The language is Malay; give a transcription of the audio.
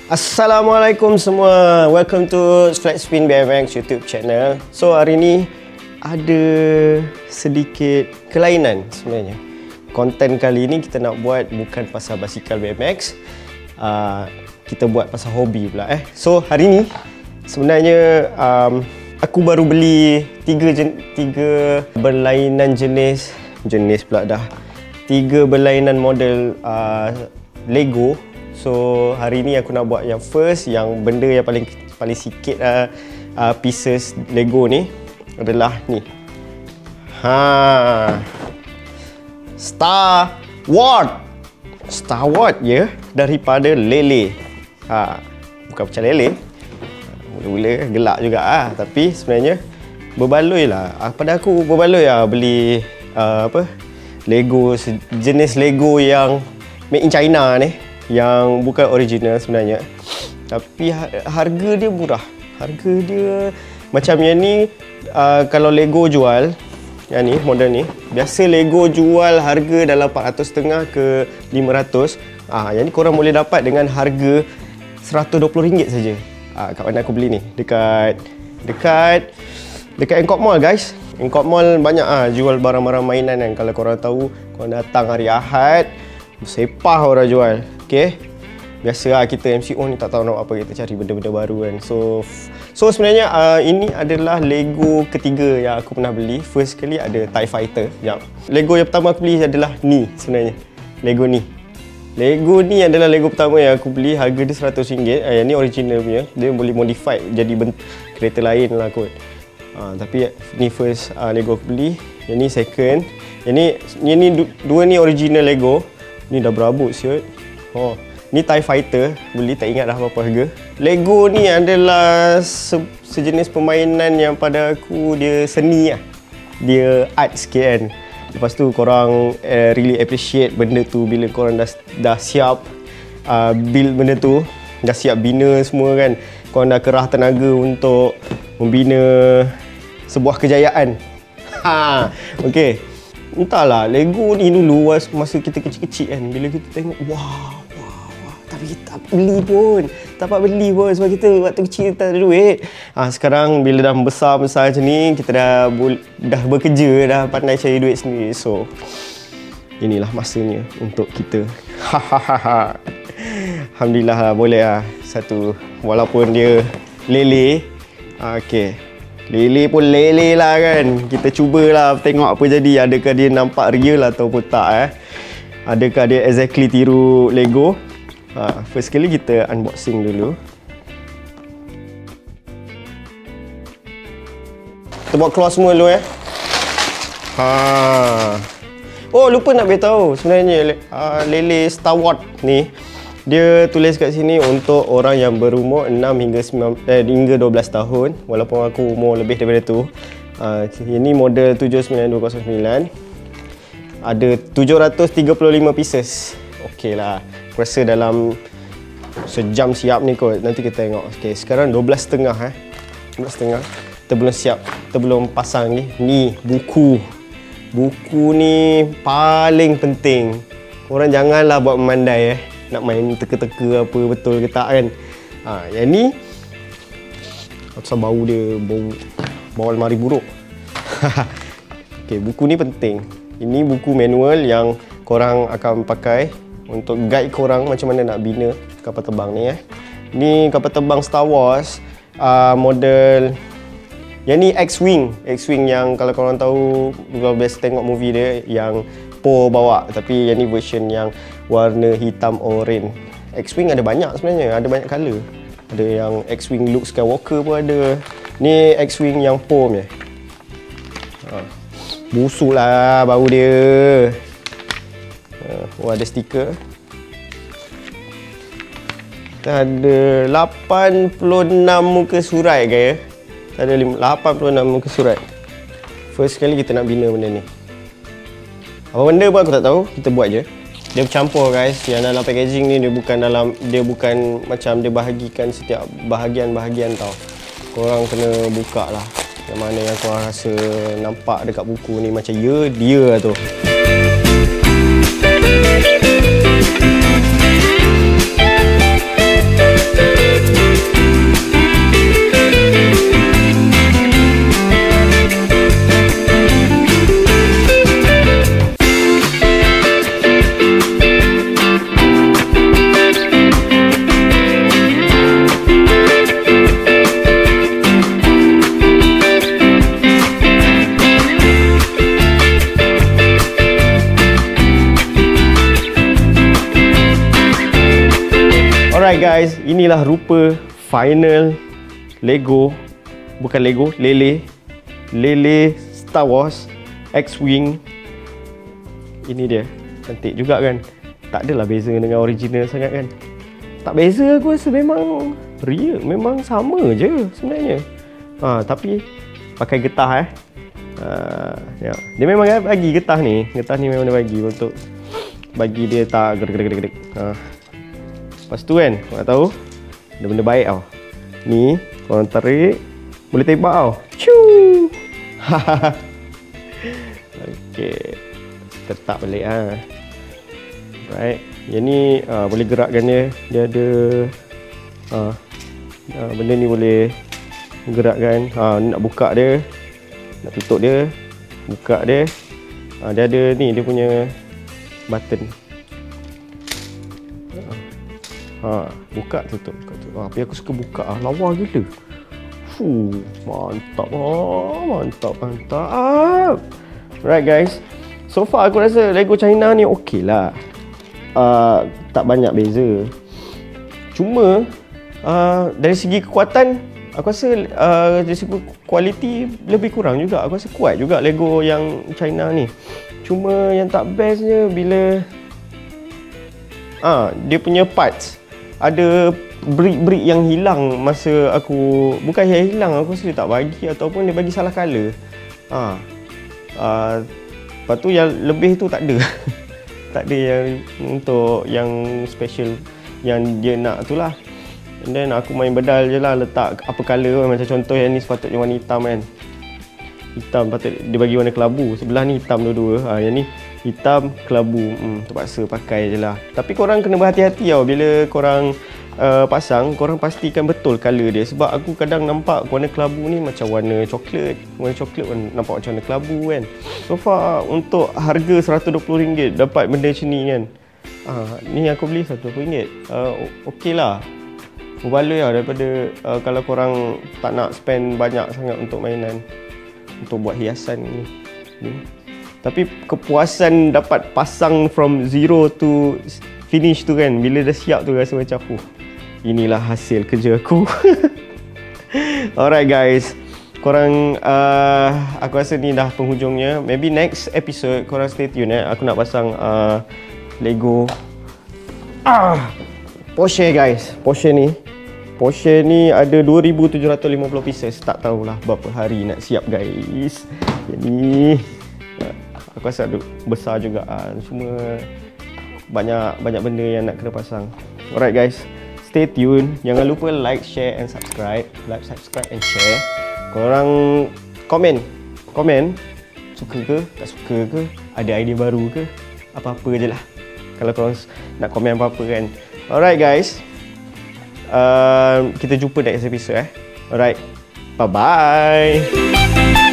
Assalamualaikum semua. Welcome to Flat Spin BMX YouTube channel. So hari ni ada sedikit kelainan sebenarnya. Konten kali ni kita nak buat bukan pasal basikal BMX. Kita buat pasal hobi pula So hari ni sebenarnya aku baru beli tiga berlainan jenis pula dah. 3 berlainan model Lego. So hari ni aku nak buat yang first, yang benda yang paling sikit pieces Lego ni adalah ni. Star Wart ya, daripada LELE. Bukan macam LELE. Mula-mula gelak juga tapi sebenarnya berbaloi lah. Pada aku berbaloi lah beli Lego, jenis Lego yang made in China ni, yang bukan original sebenarnya, tapi harga dia murah. Harga dia macam yang ni, kalau Lego jual yang ni, model ni, biasa Lego jual harga dalam 450 ke 500. Yang ni korang boleh dapat dengan harga RM120 saja. Kat mana aku beli ni? Dekat Angkor Mall guys. Angkor Mall banyak jual barang-barang mainan kan. Kalau korang tahu, korang datang hari Ahad, sepah orang jual. Okay, biasa kita MCO ni tak tahu nak apa, kita cari benda-benda baru kan. So sebenarnya ini adalah Lego ketiga yang aku pernah beli. First kali ada TIE Fighter. Lego yang pertama aku beli adalah ni sebenarnya. Lego ni adalah Lego pertama yang aku beli. Harga dia RM100. Yang ni original punya. Dia boleh modified jadi kereta lain lah kot. Tapi ni first Lego aku beli. Yang ni second. Yang ni dua ni original Lego. Ni dah berabuk siut. Ni TIE Fighter, beli tak ingat dah berapa harga. Lego ni adalah sejenis permainan yang pada aku dia seni lah. Dia art sikit kan. Lepas tu korang really appreciate benda tu bila korang dah siap build benda tu, dah siap bina semua kan. Korang dah kerah tenaga untuk membina sebuah kejayaan. Okay. Entahlah, Lego ni dulu masa kita kecil-kecil kan, bila kita tengok wah, tapi kita tak beli pun. Tak dapat beli pun sebab kita waktu kecil tak ada duit. Sekarang bila dah besar macam ni, kita dah bekerja, dah pandai cari duit sendiri. So inilah masanya untuk kita. Alhamdulillah lah, boleh lah satu, walaupun dia LELE. Okay, LELE pun LELE lah kan. Kita cubalah tengok apa jadi. Adakah dia nampak real ataupun tak Adakah dia exactly tiru Lego. First kali kita unboxing dulu. Kita buat keluar semua dulu Oh, lupa nak beritahu. Sebenarnya LELE Star Wart ni, dia tulis kat sini untuk orang yang berumur 6 hingga 12 tahun. Walaupun aku umur lebih daripada tu. Ini model 79209. Ada 735 pieces. Okey lah. Aku rasa dalam sejam siap ni kot. Nanti kita tengok. Okey, sekarang 12.30 12.30. Kita belum siap. Kita belum pasang ni. Ni buku. Buku ni paling penting. Korang janganlah buat memandai nak main teka-teka apa betul ke tak kan. Yang ni pasal bau dia, bau almari buruk. Okey, buku ni penting. Ini buku manual yang korang akan pakai untuk guide korang macam mana nak bina kapal terbang ni Ni kapal terbang Star Wars model yang ni X-Wing yang kalau korang tahu, kalau biasa tengok movie dia yang Poe bawa, tapi yang ni version yang warna hitam oranye. X-Wing ada banyak sebenarnya, ada banyak color. Ada yang X-Wing Luke Skywalker pun ada. Ni X-Wing yang Poe punya. Busuk lah bau dia. Ada stiker. Kita ada 86 muka surat guys. Ada 86 muka surat. First kali kita nak bina benda ni. Apa benda pun aku tak tahu, kita buat je. Dia bercampur guys. Yang dalam packaging ni dia bukan macam dia bahagikan setiap bahagian-bahagian tau. Korang kena buka lah yang mana yang korang rasa nampak dekat buku ni macam dia tu. Alright guys, inilah rupa final Lego, bukan Lego, LELE Star Wars X-Wing. Ini dia, cantik juga kan. Tak adalah beza dengan original sangat kan. Tak beza, aku rasa memang real, memang sama je sebenarnya. Tapi pakai getah ya. Dia memang bagi getah ni memang dia bagi untuk bagi dia tak gedek. Lepas tu kan, korang tahu benda-benda baik tau. Ni korang tarik, boleh tembak tau. Ciu. Okey, tetap balik right. Yang ni boleh gerakkan dia. Dia ada benda ni boleh gerakkan. Ni nak buka dia, nak tutup dia, buka dia. Dia ada ni, dia punya button. Buka tutup, tapi aku suka buka lawa gila. Mantap. Right guys, so far aku rasa Lego China ni okey lah. Tak banyak beza. Cuma dari segi kekuatan, aku rasa dari segi kualiti lebih kurang juga. Aku rasa kuat juga Lego yang China ni. Cuma yang tak bestnya bila dia punya parts ada brick-brick yang hilang masa aku, bukan yang hilang, aku rasa dia tak bagi ataupun dia bagi salah colour. Lepas tu yang lebih tu tak ada. Tak ada yang untuk yang special yang dia nak tu lah. And then aku main bedal je lah, letak apa colour. Macam contoh yang ni sepatutnya warna hitam kan. Hitam, patut dia bagi warna kelabu. Sebelah ni hitam dua-dua. Yang ni hitam, kelabu. Terpaksa pakai je lah. Tapi korang kena berhati-hati tau. Bila korang pasang, korang pastikan betul colour dia. Sebab aku kadang nampak warna kelabu ni macam warna coklat. Warna coklat nampak macam warna kelabu kan. So far untuk harga RM120 dapat benda macam ni kan. Ni aku beli RM120. Okey lah. Berbaloi lah daripada kalau korang tak nak spend banyak sangat untuk mainan, untuk buat hiasan ni. Tapi kepuasan dapat pasang from zero to finish tu kan, bila dah siap tu rasa macam inilah hasil kerja aku. Alright guys, korang aku rasa ni dah penghujungnya. Maybe next episode korang stay tune aku nak pasang Lego Porsche guys. Porsche ni ada 2,750 pieces. Tak tahulah berapa hari nak siap guys. Jadi aku rasa besar juga. Semua banyak benda yang nak kena pasang. Alright guys, stay tune. Jangan lupa like, share and subscribe. Like, subscribe and share. Korang komen suka ke, tak suka ke, ada idea baru ke, apa-apa je lah. Kalau korang nak komen apa-apa kan. Alright guys, kita jumpa next episode Alright, bye-bye.